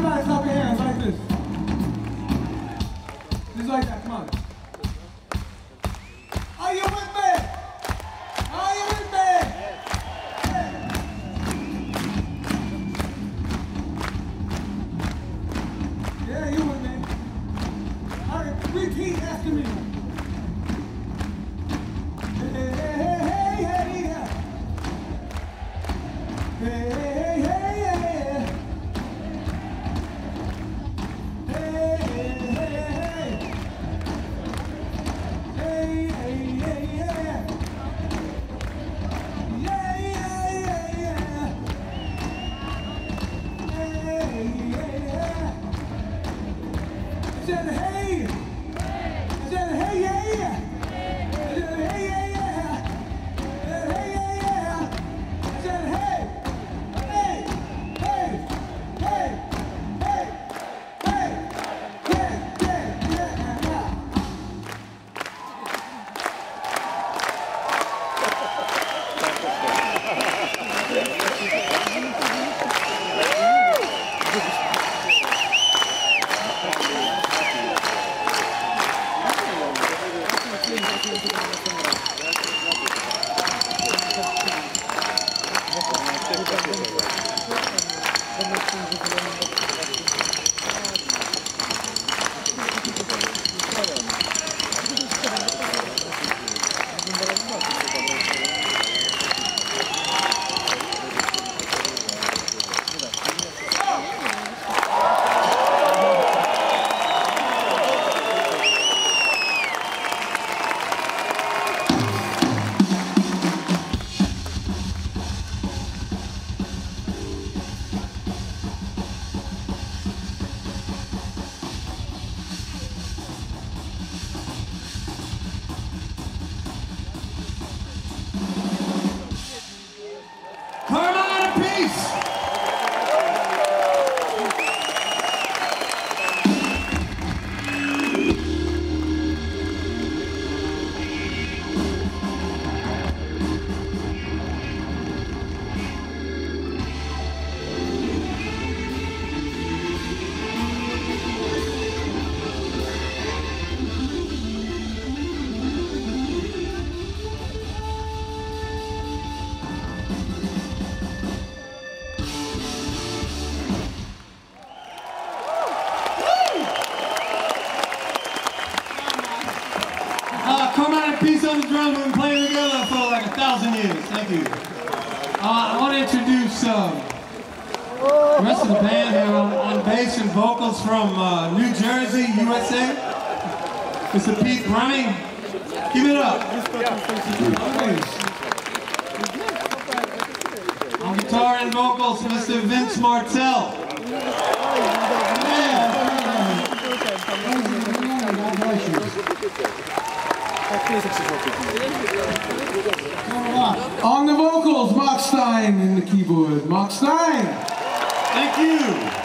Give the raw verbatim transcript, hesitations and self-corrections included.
Everybody clap your hands like this. Just like that, come on. Are you with me? Are you with me? Yeah, you with me. All right, repeat after me. Hey, hey, hey, hey, yeah. Hey, hey, hey, yeah. Hey, hey, hey, hey. Hey, hey, hey, yeah. Yeah, yeah, yeah, yeah. Hey, hey, yeah. I said hey. I said hey, yeah, yeah. I said hey, yeah, yeah. I said hey, yeah, yeah. I said hey. Hey, hey, hey, hey, hey, yeah, yeah, yeah, yeah. Carmine Appice! Uh, Carmine Appice on the drums. We've been playing together for like a thousand years. Thank you. Uh, I want to introduce um, the rest of the band here on, on bass and vocals from uh, New Jersey, U S A. Mister Pete Bremy. Give it up. On guitar and vocals, Mister Vince Martell. Yeah. On the vocals, Mark Stein in the keyboard. Mark Stein. Thank you.